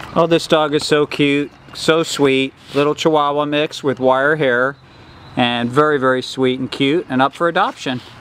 Oh, this dog is so cute, so sweet. Little Chihuahua mix with wire hair, and very, very sweet and cute, and up for adoption.